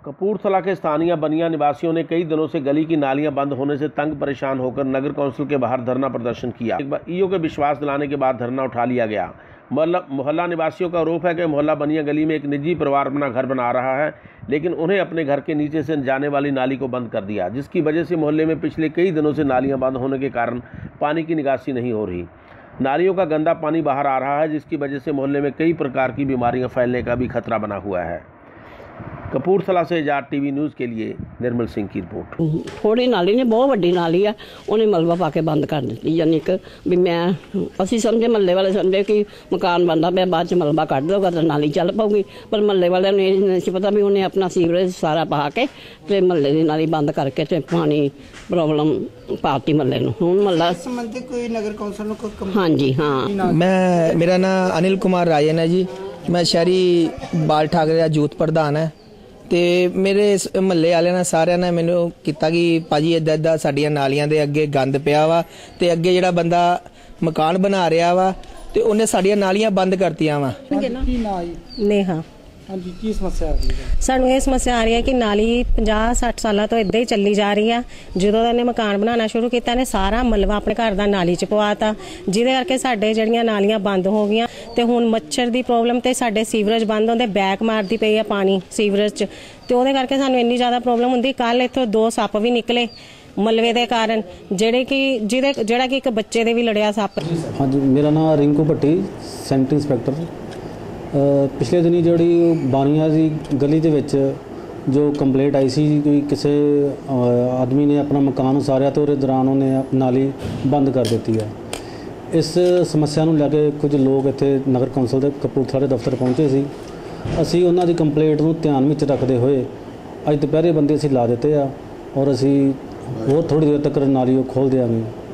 कपूरथला के स्थानीय बनिया निवासियों ने कई दिनों से गली की नालियां बंद होने से तंग परेशान होकर नगर कौंसिल के बाहर धरना प्रदर्शन किया। एक बार ईओ के विश्वास दिलाने के बाद धरना उठा लिया गया। मोहल्ला निवासियों का आरोप है कि मोहल्ला बनिया गली में एक निजी परिवार अपना घर बना रहा है, लेकिन उन्हें अपने घर के नीचे से जाने वाली नाली को बंद कर दिया, जिसकी वजह से मोहल्ले में पिछले कई दिनों से नालियां बंद होने के कारण पानी की निकासी नहीं हो रही। नालियों का गंदा पानी बाहर आ रहा है, जिसकी वजह से मोहल्ले में कई प्रकार की बीमारियां फैलने का भी खतरा बना हुआ है। कपूरथला से आजाद टीवी न्यूज़ के लिए निर्मल सिंह की रिपोर्ट। थोड़ी नाली ने बहुत वड्डी नाली है, उन्हें मलबा पा के बंद कर दी। यानी कि भी मैं असी समझे महल्ले वाले समझे कि मकान बनता पे बाद मलबा कट दोगा तो नाली चल पाऊगी, पर महल्ले वाले ने नहीं पता भी उन्हें अपना सीवरेज सारा पा के ते महल्ले की नाली बंद करके ते पानी प्रॉब्लम पाती महल्ले नूं। हुण महल्ला संबंधित कोई नगर कौंसिल को? हाँ जी हाँ। मेरा नाम अनिल कुमार राजन है जी। मैं शहरी बाल ठाकरे का यूथ प्रधान है। ਤੇ ਮੇਰੇ ਮਹੱਲੇ ਵਾਲਿਆਂ ਨੇ ਸਾਰਿਆਂ ਨੇ ਮੈਨੂੰ ਕੀਤਾ ਕਿ ਭਾਜੀ ਇੱਦਾਂ ਸਾਡੀਆਂ ਨਾਲੀਆਂ ਦੇ ਅੱਗੇ ਗੰਦ ਪਿਆ ਵਾ ਤੇ ਅੱਗੇ ਜਿਹੜਾ ਬੰਦਾ ਮਕਾਨ ਬਣਾ ਰਿਹਾ ਵਾ ਤੇ ਉਹਨੇ ਸਾਡੀਆਂ ਨਾਲੀਆਂ ਬੰਦ ਕਰਤੀਆਂ ਵਾ। ਕੀ ਨਾਂ ਜੀ? ਨੇਹਾ। ਹਾਂਜੀ, ਕੀ ਸਮੱਸਿਆ ਆ ਰਹੀ ਹੈ? ਸਾਨੂੰ ਇਹ ਸਮੱਸਿਆ ਆ ਰਹੀ ਹੈ ਕਿ ਨਾਲੀ 50-60 ਸਾਲਾਂ ਤੋਂ ਇੱਦਾਂ ਹੀ ਚੱਲੀ ਜਾ ਰਹੀ ਆ। ਜਦੋਂ ਇਹਨੇ ਮਕਾਨ ਬਣਾਉਣਾ ਸ਼ੁਰੂ ਕੀਤਾ ਨੇ ਸਾਰਾ ਮਲਬਾ ਆਪਣੇ ਘਰ ਦਾ ਨਾਲੀ 'ਚ ਪਵਾਤਾ, ਜਿਹਦੇ ਕਰਕੇ ਸਾਡੇ ਜਿਹੜੀਆਂ ਨਾਲੀਆਂ ਬੰਦ ਹੋ ਗਈਆਂ ਤੇ ਹੁਣ ਮੱਛਰ ਦੀ ਪ੍ਰੋਬਲਮ ਤੇ ਸਾਡੇ ਸੀਵਰੇਜ ਬੰਦ ਹੁੰਦੇ, ਬੈਕ ਮਾਰਦੀ ਪਈ ਆ ਪਾਣੀ ਸੀਵਰੇਜ 'ਚ ਤੇ ਉਹਦੇ ਕਰਕੇ ਸਾਨੂੰ ਇੰਨੀ ਜ਼ਿਆਦਾ ਪ੍ਰੋਬਲਮ ਹੁੰਦੀ। ਕੱਲ ਇੱਥੋਂ 2 ਸੱਪ ਵੀ ਨਿਕਲੇ ਮਲਵੇ ਦੇ ਕਾਰਨ, ਜਿਹੜਾ ਕਿ ਇੱਕ ਬੱਚੇ ਦੇ ਵੀ ਲੜਿਆ ਸੱਪ। ਹਾਂਜੀ, ਮੇਰਾ ਨਾਮ ਰਿੰਕੂ ਭੱਟੀ, ਸੈਂਟਰ ਇੰਸਪੈਕਟਰ। पिछले दिनी जी बानिया की गली के जो कंप्लेंट आई सी कि किसी आदमी ने अपना मकान उसारिया तो उस दौरान उन्हें नाली बंद कर दी है। इस समस्या को लैके कुछ लोग इतने नगर कौंसल के कपूरथला के दफ्तर पहुँचे सी। असी उन्होंने कंप्लेंट को ध्यान में रखते हुए अज दोपहरे बंदे असी ला दिते आ और असी होर थोड़ी देर तक नाली खोल देंगे।